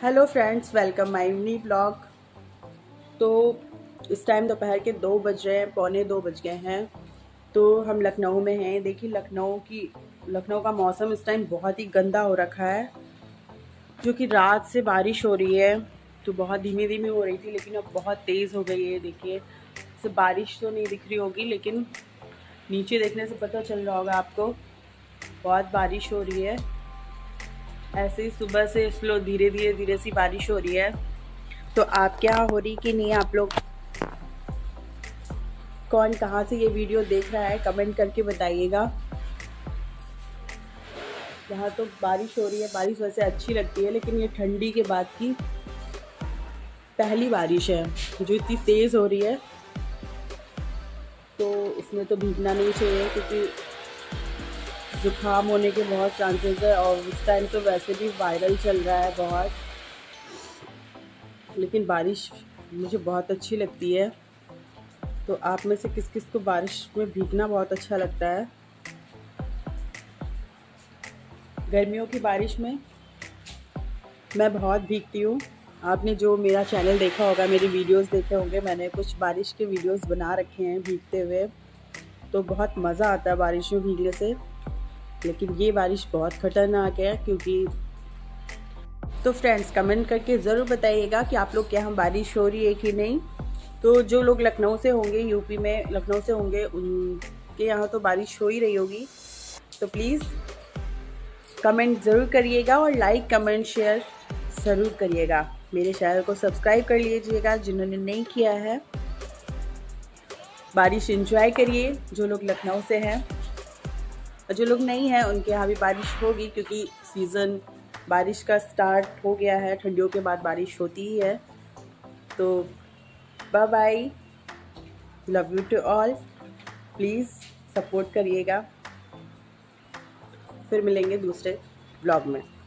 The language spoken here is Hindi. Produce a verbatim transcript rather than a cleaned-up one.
Hello friends, welcome my new blog. तो इस टाइम दोपहर के दो बज रहे हैं, पौने दो बज गए हैं। तो हम लखनऊ में हैं। देखिए लखनऊ की लखनऊ का मौसम इस टाइम बहुत ही गंदा हो रखा है, जो कि रात से बारिश हो रही है। तो बहुत धीमी धीमी हो रही थी, लेकिन अब बहुत तेज़ हो गई है। देखिए सिर्फ बारिश तो नहीं दिख रही होगी, लेकिन नीचे देखने से पता चल रहा होगा आपको, बहुत बारिश हो रही है। ऐसे ही सुबह से स्लो धीरे धीरे धीरे सी बारिश हो रही है। तो आपके यहाँ हो रही कि नहीं? आप लोग कौन कहाँ से ये वीडियो देख रहा है, कमेंट करके बताइएगा। यहाँ तो बारिश हो रही है। बारिश वैसे अच्छी लगती है, लेकिन ये ठंडी के बाद की पहली बारिश है जो इतनी तेज़ हो रही है। तो इसमें तो भीगना नहीं चाहिए, क्योंकि ज़ुकाम होने के बहुत चांसेस है, और इस टाइम तो वैसे भी वायरल चल रहा है बहुत। लेकिन बारिश मुझे बहुत अच्छी लगती है। तो आप में से किस किस को बारिश में भीगना बहुत अच्छा लगता है? गर्मियों की बारिश में मैं बहुत भीगती हूँ। आपने जो मेरा चैनल देखा होगा, मेरी वीडियोस देखे होंगे, मैंने कुछ बारिश के वीडियोस बना रखे हैं भीगते हुए। तो बहुत मज़ा आता है बारिश में भीगने से। लेकिन ये बारिश बहुत ख़तरनाक है, क्योंकि तो फ्रेंड्स कमेंट करके ज़रूर बताइएगा कि आप लोग के यहाँ बारिश हो रही है कि नहीं। तो जो लोग लखनऊ से होंगे, यूपी में लखनऊ से होंगे, उनके यहाँ तो बारिश हो ही रही होगी। तो प्लीज़ कमेंट ज़रूर करिएगा, और लाइक कमेंट शेयर ज़रूर करिएगा। मेरे चैनल को सब्सक्राइब कर लीजिएगा जिन्होंने नहीं किया है। बारिश एंजॉय करिए जो लोग लखनऊ से हैं, और जो लोग नहीं हैं उनके यहाँ भी बारिश होगी, क्योंकि सीज़न बारिश का स्टार्ट हो गया है। ठंडियों के बाद बारिश होती ही है। तो bye bye, love you to all. Please support करिएगा। फिर मिलेंगे दूसरे ब्लॉग में।